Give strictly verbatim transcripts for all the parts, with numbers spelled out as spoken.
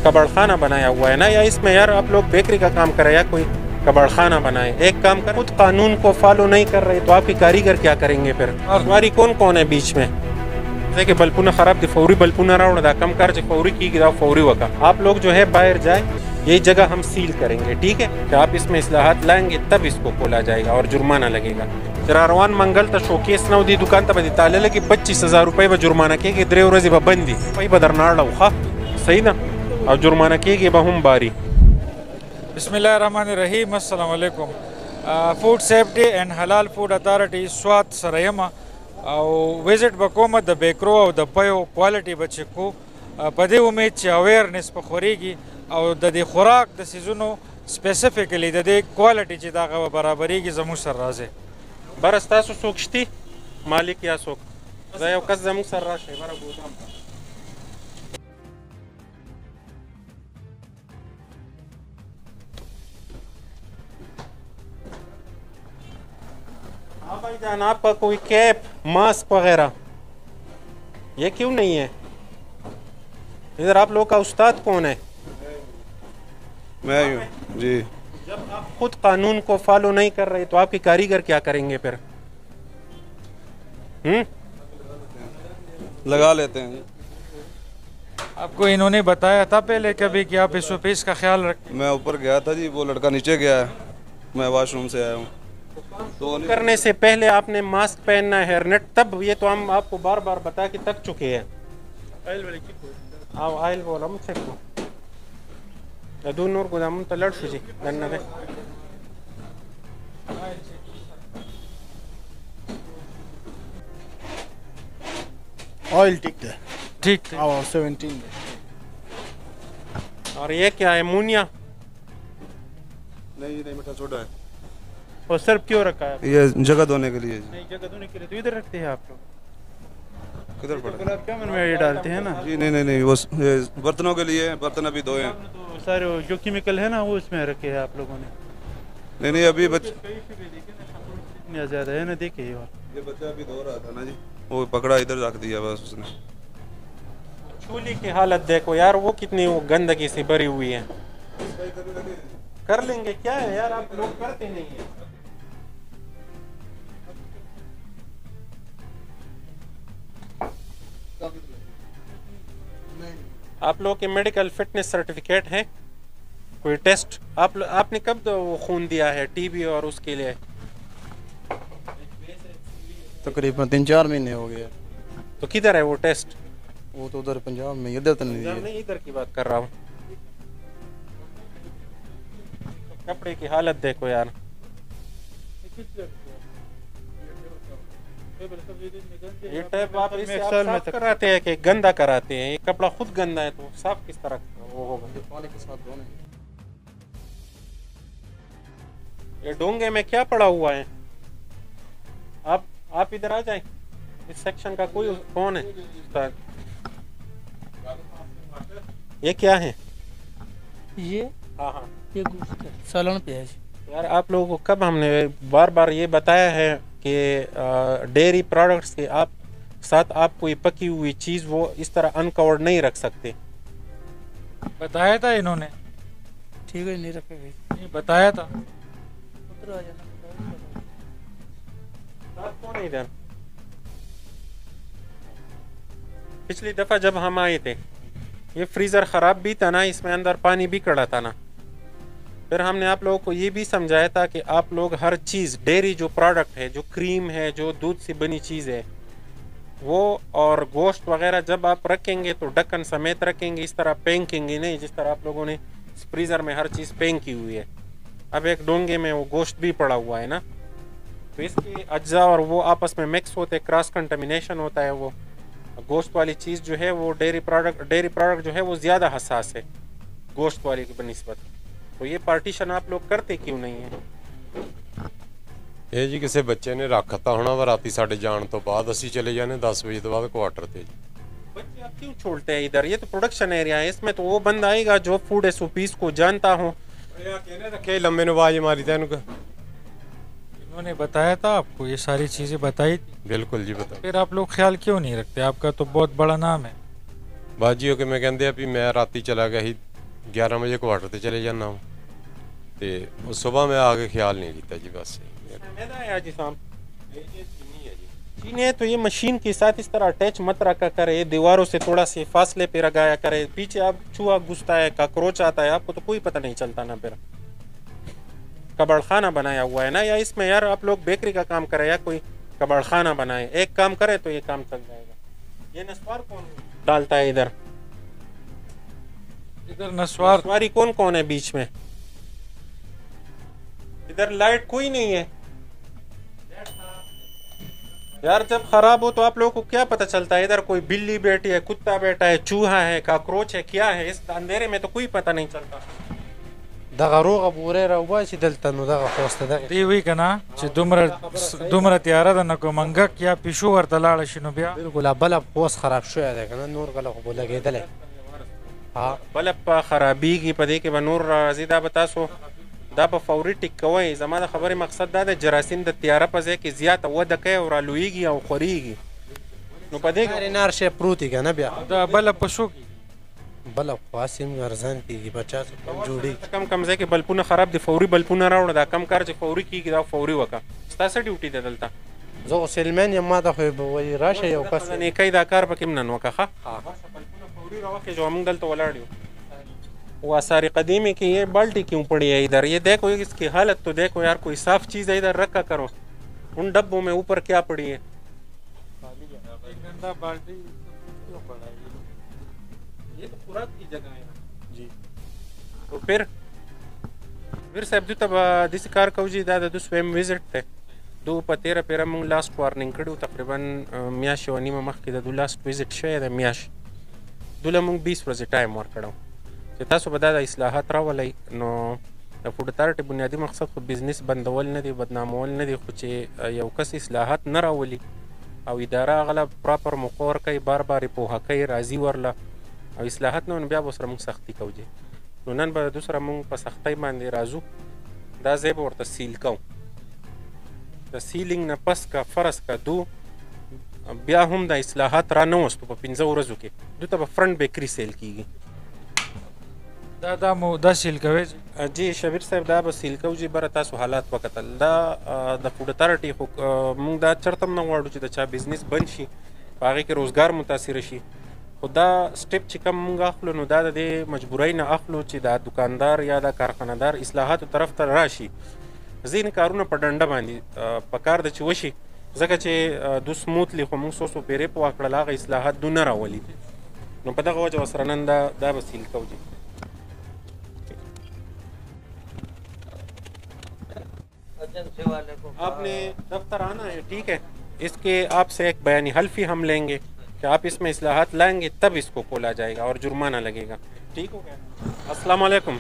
कबाड़ खाना बनाया हुआ है ना, या इसमें यार आप लोग बेकरी का काम करें या कोई कबाड़ खाना बनाए। एक काम कर, खुद कानून को फॉलो नहीं कर रहे तो आपके कारीगर क्या करेंगे फिर? और सवारी कौन कौन है बीच में? जैसे कि बल्पुना खराब थी, फौरी बल्पुना रावण कम कर फौरी की गिरा फौरी वका। आप लोग जो है बाहर जाए, ये जगह हम सील करेंगे, ठीक है? कि आप इसमें इस्लाहात लाएंगे तब इसको खोला जाएगा और जुर्माना लगेगा। चरारवान मंगल तो शोकेस नवदी दुकान तब ताले लगी पच्चीस हजार रुपये व जुर्माना के द्रेव रजी बंदी वही बदरनाड़ खा सही ना, और जुर्माना के बहुम बारी। बिस्मिल्लाहिर्रहमानिर्रहीम, अस्सलाम वालेकुम। फूड सेफ्टी एंड हलाल फूड अथॉरिटी स्वात सरयमा और विजिट बकोमत द बेकरो और द पयो क्वालिटी बच्चे को पदे उम्मीद च अवेयरनेस पर खोरेगी और द खुराक द सीजनों स्पेसिफिकली द क्वालिटी च दागा बराबरी की जमू सर राजे बरस्ता सोचती मालिक या सोक जयो कस जमू सर राशे बरा गोदाम। हाँ भाई जान, आपका कोई कैप मास्क वगैरह ये क्यों नहीं है? इधर आप लोग का उस्ताद कौन है? मैं हूँ जी। जब आप खुद कानून को फॉलो नहीं कर रहे तो आपके कारीगर क्या करेंगे फिर? हम्म लगा लेते हैं। आपको इन्होंने बताया था पहले कभी कि आप इस पीस का ख्याल रखें? मैं ऊपर गया था जी, वो लड़का नीचे गया है, मैं वॉशरूम से आया हूँ। तो करने से पहले आपने मास्क पहनना है, हेयरनेट, तब ये तो हम आपको बार बार बता के थक चुके हैं। आओ आयल बोला मुझसे को दो नूर गोदाम तो लड़ जी गन्ना दे ऑयल टिक है ठीक है और सेवेंटीन। और ये क्या है? मूनिया? नहीं नहीं बेटा छोटा है। और सिर्फ क्यों रखा है? ये जगह धोने के लिए। नहीं जगह धोने के लिए तो इधर रखते हैं आप लोग। किधर पड़ा? गुलाब जामुन में ये डालते हैं ना जी नहीं नहीं नहीं, वो बर्तनों के लिए, बर्तन अभी धोए हैं। तो सारे जो केमिकल है ना वो इसमें रखे हैं आप लोगों ने। नहीं नहीं अभी बच इतना ज्यादा है ना, देखिए। और ये बच्चा अभी धो रहा था ना जी, वो पकड़ा इधर रख दिया बस उसने। चूल्हे की हालत देखो यार, वो कितनी वो गंदगी से भरी हुई है। कर लेंगे क्या है यार, आप लोग करते नहीं है। आप लोग के मेडिकल फिटनेस सर्टिफिकेट है? कोई टेस्ट आप आपने कब तो वो खून दिया है टीबी और उसके लिए? तकरीबन तीन चार महीने हो गए। तो किधर है वो टेस्ट? वो तो उधर पंजाब में, इधर तो नहीं दिया। नहीं, इधर की बात कर रहा हूँ। कपड़े की हालत देखो यार। ये टैप आप इसे आप साफ कराते हैं कि गंदा कराते हैं? ये कपड़ा खुद गंदा है तो साफ किस तरह वो होगा? पानी के साथ धोने। ये डोंगे में क्या पड़ा हुआ है? आप आप इधर आ जाएं। इस सेक्शन का कोई कौन है? ये क्या है? ये हाँ हाँ ये गोश्त है, सालन प्याज। यार आप लोगों को कब हमने बार बार ये बताया है कि डेयरी प्रोडक्ट्स के आप साथ आप कोई पकी हुई चीज़ वो इस तरह अनकवर्ड नहीं रख सकते? बताया था इन्होंने? ठीक है, नहीं रखे भाई, नहीं बताया था। उधर आ जाना। साथ कौन है इधर? पिछली दफ़ा जब हम आए थे ये फ्रीज़र ख़राब भी था ना, इसमें अंदर पानी भी कड़ा था ना। फिर हमने आप लोगों को ये भी समझाया था कि आप लोग हर चीज़ डेयरी जो प्रोडक्ट है, जो क्रीम है, जो दूध से बनी चीज़ है वो, और गोश्त वगैरह जब आप रखेंगे तो ढक्कन समेत रखेंगे, इस तरह फेंकेंगे नहीं जिस तरह आप लोगों ने फ्रीज़र में हर चीज़ फेंकी हुई है। अब एक डोंगे में वो गोश्त भी पड़ा हुआ है ना, तो इसके अज्जा और वो आपस में मिक्स होते, क्रॉस कंटामिनेशन होता है। वो गोश्त वाली चीज़ जो है वो डेयरी प्रोडक्ट डेयरी प्रोडक्ट जो है वो ज़्यादा हसास है गोश्त वाली की बनिस्बत। तो ये पार्टीशन आप लोग करते क्यों नहीं है? ਇਹ ਜੀ ਕਿਸੇ ਬੱਚੇ ਨੇ ਰੱਖਤਾ ਹੋਣਾ ਵਾ ਰਾਤੀ ਸਾਡੇ ਜਾਣ ਤੋਂ ਬਾਅਦ, ਅਸੀਂ ਚਲੇ ਜਾਂਦੇ दस ਵਜੇ ਤੋਂ ਬਾਅਦ ਕੁਆਟਰ ਤੇ। बच्चे आप क्यों छोड़ते हैं इधर? ये तो प्रोडक्शन एरिया है, इसमें तो वो बंदा आएगा जो फूड एस ओ पीस को जानता हो। कहने रखे लम्बे ने आवाज मारी था इनको। इन्होंने बताया था आपको ये सारी चीजें बताई थी? बिल्कुल जी बता। फिर आप लोग ख्याल क्यों नहीं रखते? आपका तो बहुत बड़ा नाम है। बाजी हो के मैं कहते भी मैं राती चला गया ही ग्यारह बजे क्वार्टर ते चले जाना हूँ तो उस सुबह में आके ख्याल नहीं किया जी बस। जी साहब चीनी है तो ये मशीन के साथ इस तरह अटैच मत रखा करे, दीवारों से थोड़ा से फासले पे लगाया करे। पीछे आप चूहा घुसता है, काकरोच आता है, आपको तो कोई पता नहीं चलता ना। फिर कबाड़ खाना बनाया हुआ है ना, या इसमें यार आप लोग बेकरी का काम करें या कोई कबाड़ खाना बनाए, एक काम करे तो ये काम चल जाएगा। ये नस्वार कौन डालता है इधर? इधर नस्वार नस्वारी कौन कौन है बीच में? इधर लाइट कोई नहीं है यार। जब खराब हो तो आप लोगों को क्या पता चलता है? इधर कोई बिल्ली बैठी है, कुत्ता बैठा है, चूहा है, काकरोच है, क्या है? इस अंधेरे में तो कोई पता नहीं चलता। دغه روغه بورې راوباسي دلته نو دغه خوسته دغه دی وی کنه چې دومره دومره تیاره ده نو منګک یا پیشو ورته لاړ شي نو بیا بالکل بلب خوس خراب شوی دی کنه نور غله خو لګېدلی. ها بلب خرابېږي په دې کې به نور راځي. دا به تاسو دا په فوري ټیک کوئ. زما د خبرې مقصد دا د جراثیم د تیاره په ځای کې زیاته وده کوي او رالویږي او خورېږي. نو په دې کې نار شی پروت دی کنه بیا دا بلب په شو بلب خاصم ارزان کیږي پچاس کم جوړي کم کم ځای کې بلپونه خراب دي، فوري بلپونه راوړه. دا کم کار چې فوري کیږي دا فوري وکړه. ستاسو ډیوټي ده دلته. زه خو سیلمین یم، ما ته خو وایي راشه یو کس نیکۍ دا کار پکې نن وکړه. ښه بلپونه فوري راوخېږه. موږ دلته ولاړ یو. वो आसारी कदीमी की ये बाल्टी क्यों पड़ी है इधर? ये देखो इसकी हालत तो देखो यार। कोई साफ चीज़ है इधर रखा करो। उन डब्बों में ऊपर क्या पड़ी है? ये तो खुराक की जगह है जी. तो फिर फिर साहब तब दिस कार कौजी दादा दो स्वयं विजिट थे दो पतेरा पेरा मु लास्ट वार्निंग कड़ू तकरीबन मियाश व नीमा मख की दो लास्ट विजिट शे द मियाश दुला मु बीस ورځې ټایم ورکړو چې تاسو به دا اصلاحات راولئ. نو د فوډ اتارټي بنیادی مقصد خو بزنس بندول نه دی، بدنامول نه دی، خو چې یو کس اصلاحات نه راولي او اداره غله پراپر مقرر کوي، بار بار پوهه کوي، راضي ورله او اصلاحات نه بیا به سره موږ سختي کوو. نو نن به د سره موږ په سختۍ باندې راځو. دا ځای به ورته سیل کوو. د سیلینګ نه پس کا فرض کا دو بیا هم د اصلاحات را نه وستو په پنځه ورځو کې دوی ته به فرنټ بیکري سیل کیږي. دا دا مو دا سیل کوي جی شبیر صاحب؟ دا به سیل کوو جی. بره تاسو حالات وکتل دا د فوډ اتارټي خو موږ دا چرته نه غواړو چې د چا بزنس بند شي، په هغې کې روزګار متاثره شي. خو دا سټپ چې کوم موږ اخلو نو دا د دې مجبورۍ نه اخلو چې دا دکاندار یا دا کارخانهدار اصلاحاتو طرف ته راشي. ځینې کارونه په ډنډه باندې په کار ده چې وشي، ځکه چې دو سموتلی خو موږ څو څو پیرې په واکړل هغه اصلاحات دو نه راولي. نو په دغه وجه ورسره نن دا دا به سیل کوو جي. आपने दफ्तर आना है, ठीक है? इसके आपसे एक बयानी हल्फी हम लेंगे कि आप इसमें इस्लाहात लाएंगे तब इसको खोला जाएगा और जुर्माना लगेगा. ठीक हो गया? अस्सलाम वालेकुम.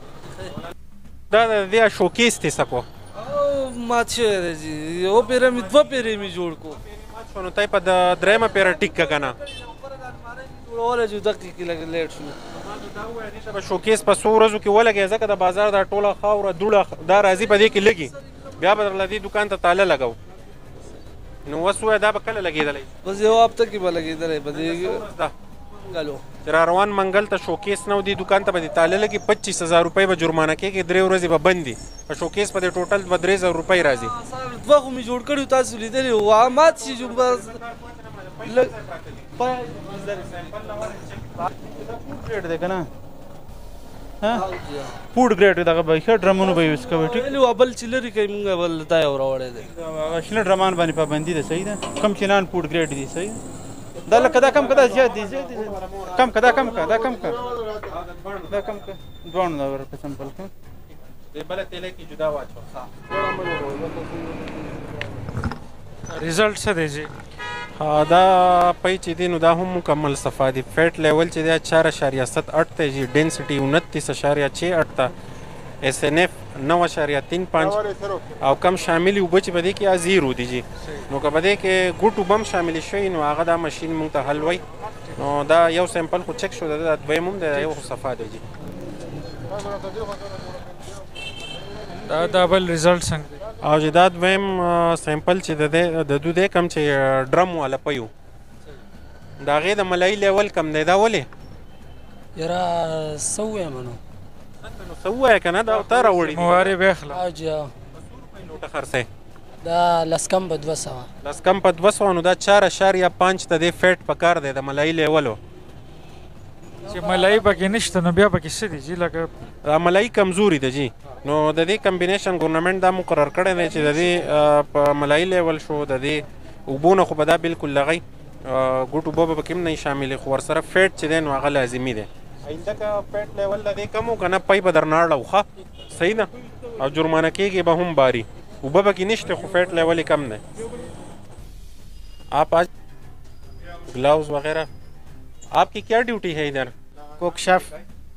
दादा दिया शोकेस थे सको ما چه دی او پیره می دو پیره می جوړ کو شنو تای په درېمه پیره ټیک کنه جوړول جو دقیق لګ لیټ شو. دا وای دي چې شوکیس په څو ورځو کې ولګي، ځکه د بازار دا ټوله خاوره دوړه دا راځي په دې کې لګي، بیا به درلدي دکان ته تاله لګاو. نو وسوه دا به کله لګیدلې؟ بس یو هفته کې به لګیدلې په دې غلو تر روان منګل ته شوکیس نو دی دکان ته به تاله لګي پچیس هزار روپۍ به جرمانه کېږي، درې ورځې به بندي. په شوکیس په ټوټل به درې زره روپۍ راځي. دوه خو مې جوړ کړي تاسو لیدلې و مات شي جو بس ګریډ دی کنه ها فوډ ګریډ دغه به ښه ډرمونو به یوز کوي. ټیک لو بل چې لري کوي موږ بل تا یو راوړی دی هغه شل ډرمان باندې پابندي ده. صحیح ده. کم چنان فوډ ګریډ دي. صحیح دا لکه دا کم کدا زیات دي زیات دي کم کدا کم کا دا کم کا دا کم کا دوه دا ور په سمپل کا دې بل تیلې کې جدا واچو. ریزلټ څه دی جی؟ دا پای چې دی نو دا هم مکمل صفا دی. فیټ لیول چې دی چار اشاریه ست اٹھ ته جی، ډینسټي انتیس اشاریه چھ اٹھ ته، ایس این ایف نو اشاریه تین پانچ او کم شاملي اوبه چې په دې کې زیرو دی جی. نو که په دې کې ګوټ اوبه هم شاملې شوي نو هغه دا ماشین مونږ ته حل وایي. نو دا یو سیمپل خو چک شو، دا دویم هم دی، یو خو صفا دی جی. دا دا بل ریزلټ څنګه دی؟ او چې دا دویم سیمپل چې د د دو دی کم چې ډرم والا پیو د هغې د ملایي لیول کم دی. دا ولې؟ یاره څه ووایم نو نو څه ووایه که نه دا تا راوړي دي موارې بیخله او جی او لوټه خرڅی دا لس کم به دوه سوه لس کم په دوه سوه نو دا چار اشاریه پنج ته دې فیټ په کار دی د ملایي لیولو چې ملایي پکې نشته نو بیا پکې څه دي جي لکه دا ملایي کمزوري ده جی نو د دې کمبینیشن ګورنمنټ دا مقرر کړی دی چې د دې په ملایي لیول شو د دې اوبو نه خو به دا بالکل لغی ګوټ اوبه به پکې هم نه شاملې خو ورسره فیټ چې دی نو هغه لازمي دی آینده که فیټ لیول د دې کم و که نه پی به درنه اړه ښه صحیح ده او جرمانه کېږي به هم باري اوبه پکې نشته خو فیټ لیول یې کم دی آپ آج ग्लव्स वगैरह आपकी क्या ड्यूटी है इधर कुक शेफ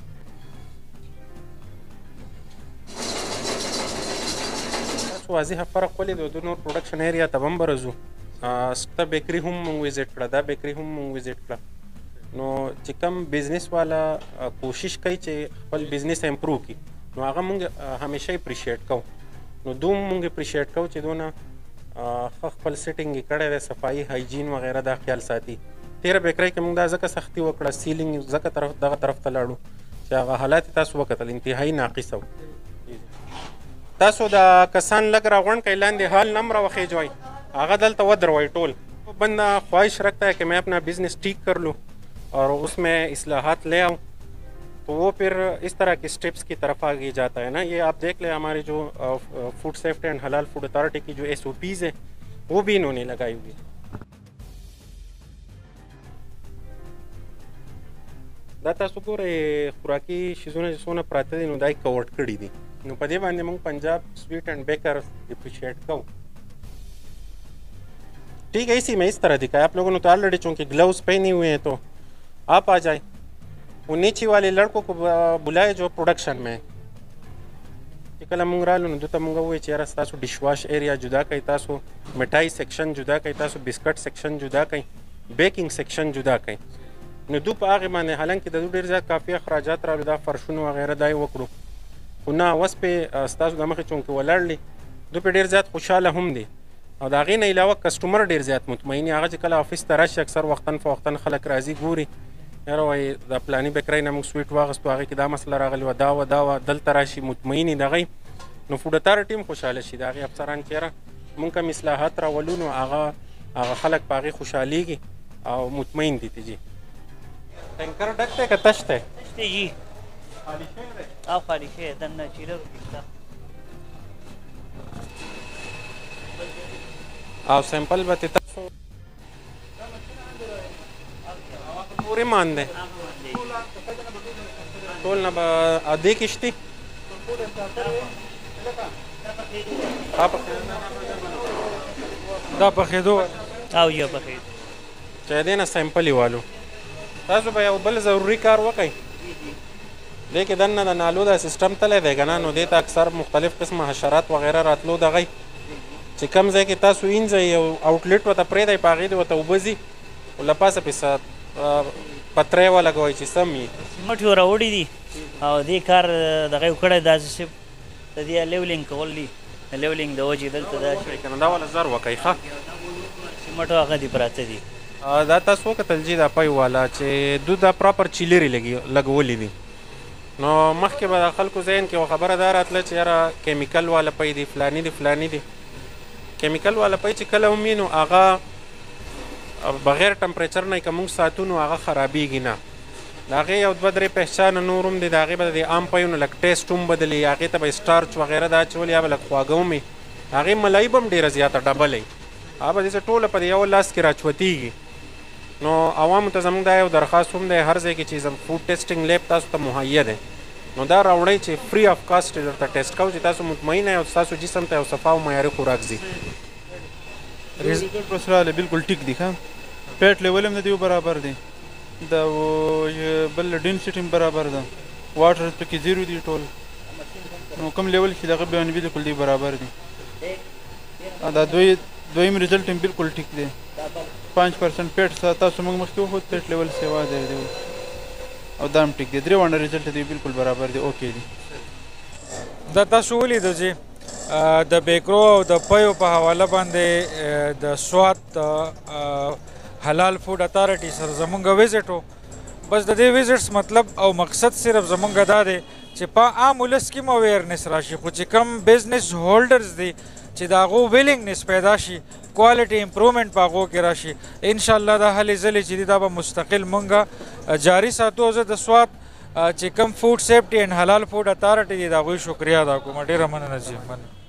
واضح فرق ولې د نور پروډکشن ایریا ته هم برځو ستا بیکري هم مونږ وزټ کړه دا بیکري هم مونږ وزټ کړه نو چې کم بزنس والا کوشش کوي چې خپل بزنس امپروو کړي نو هغه مونږ همیشه اپریشیټ کوو نو دوم مونږ اپریشیټ کوو چې دونه ښه خپل سیټینګ یې کړی دی صفایي هایجین وغیره دا خیال ساتي تېره بیکرۍ کې مونږ دا ځکه سختي وکړه سیلینګ ځکه طرف دغه طرف ته لاړو چې هغه حالات یې تاسو وکتل انتهایي ناقصه و تاسو دا کسان لږ راغونډ کړئ لاندې حال نم راوخیجوئ هغه دلته ودروئ ټول بندہ خواہش رکھتا ہے کہ میں اپنا بزنس ٹھیک کر لوں اور اس میں اصلاحات لے آؤں تو وہ پھر اس طرح کے اسٹیپس کی طرف آگے جاتا ہے نا یہ آپ دیکھ لیں ہماری جو فوڈ سیفٹی اینڈ حلال فوڈ اتھارٹی کی جو ایس او پیز ہے وہ بھی انہوں نے لگائی ہوئی دا تاسو ګورئ خوراکي شیزونه چې څونه پراته دي نو دا یې کوټ کړي دي نو په دې باندې موږ پنجاب سویٹ اینڈ بیکر اپریشیٹ کوو ٹھیک ہے اسی میں اس طرح دکھایا آپ لوگوں نے تو آلریڈی چونکہ گلوز پہنے ہوئے ہیں تو آپ آ جائیں وہ نیچے والے لڑکوں کو بلائے جو پروڈکشن میں چې کله موږ رالو نو دوی ته موږ ووایو چې یاره ستاسو ډش واش ایریا جدا کوئ تاسو مټای سیکشن جدا کوئ تاسو بسکټ سیکشن جدا کوئ بیکینګ سیکشن جدا کوئ نو دوی په هغې باندې حالانکې د دوی ډېر زیات کافي اخراجات رالو دا فرشونه وغیره دا یې وکړو خو نه اوس پې ستاسو د مخې چونکې ولاړلې دوی پې ډېر زیات خوشحاله هم دي او د هغې نه علاوه کسټمر ډېر زیات مطمئن هغه چې کله آفس ته راشي اکثر وختن فوختن خلک راځي ګوري یاره وایي د پلاني بیکرۍ نه موږ سویټ واغستو هغې کې دا مسله راغلې وه دا وه دا وه دلته راشي مطمئن یې د هغې نو فوډ اتارټي هم خوشحاله شي د هغې افسران چې یاره موږ کوم اصلاحات راولو نو هغه هغه خلک په هغې خوشحالېږي او مطمئن دي ته جي ټینکر ډک دی که تش دی تش دی جي او خالی شوی دننه چیره وکړه او سیمپل به تاسو پورې مان دی ټول نه به ادې کشتي دا پخېدو او یا پخېدو چې دې نه سیمپل یې والو تاسو به یو بل ضروري کار وکئ دې کې دننه د نالو دا سیسټم تلی دی که نه نو دې ته اکثر مختلف قسمه حشرات وغیره راتلو دغی چې کوم ځای کې تاسو وینځئ یو آوټلیټ ورته پرېږدئ په هغې دې ورته اوبه ځي خو له پاسه پې پتری ولګوئ چې سم وي سیمټ یې راوړي دي او دې کار دغه یې کړی داسې چې د دې لیولینګ کول دي د لیولینګ د وجې دلته دا شي که نه دا والا زر وکئ ښه سیمټ هغه دي پراته دي دا تاسو وکتل جي دا پی والا چې دوی دا پراپر چیلرې لګولي دي نو مخکې به د خلکو ذهن کې یوه خبره دا راتله چې یاره کیمیکل والا پی دي فلاني دي فلاني دي کیمیکل والا پی چې کله هم وي نو هغه بغیر ټمپریچر نه که موږ ساتو نو هغه خرابېږي نه د هغې یو دوه درې پهچانه نور هم دي د هغې به د عام پیونو لږ ټیسټ هم بدلي هغې ته به سټارچ وغیره دا اچولي یا به لږ خواږه هم وي هغې ملایي به هم ډېره زیاته ډبله وي هغه به داسې ټوله په د یو لاس کې راچوتېږي نو عوامو ته زموږ دا یو درخواست هم دی هر ځای کې چې فوډ ټیسټینګ لیب تاسو ته مهیا دی نو دا راوړئ چې فری آف کاسټ درته ټیسټ کوو چې تاسو مطمئن یئ او ستاسو جسم ته یو صفا او معیاري خوراک ځي رزلټ بس راغلی بالکل ټیک دی ښه پیټ لیول هم د دې برابر دی دا بل ډینسټي هم برابر ده واټر پکې زیرو دی ټول نو کوم لیول چې دغه بیان بالکل دی برابر دی دا دوی دویم رزلټ هم بالکل ټیک دی پانچ پرسنټ پیټ تاسو موږ مخکې وښود پیټ لیول سیوا دی او دا هم ټیک دی درې وانه رزلټ دی بالکل برابر دی اوکې دی دا تاسو ولیدو چې د بیکرو او د پیو په حواله باندې د سوات حلال فوډ اتارټي سره زمونږ وزټ و بس د دې ویزټس مطلب او مقصد صرف زمونږ دا دی چې په عام ولس کې مو اویرنس راشي، خو چې کم بزنس هولډرز دي چې د هغو ویلنګنس پیدا شي، کوالټي امپروومنټ په هغو کې راشي، انشاءالله دا هلې ځلې چې دي دا به مستقل مونږ جاري ساتو. زه د سوات چې کم فوډ سیفټي اینډ حلال فوډ اتارټي دی د هغوی شکریه ادا کوم. ډېره مننه جی.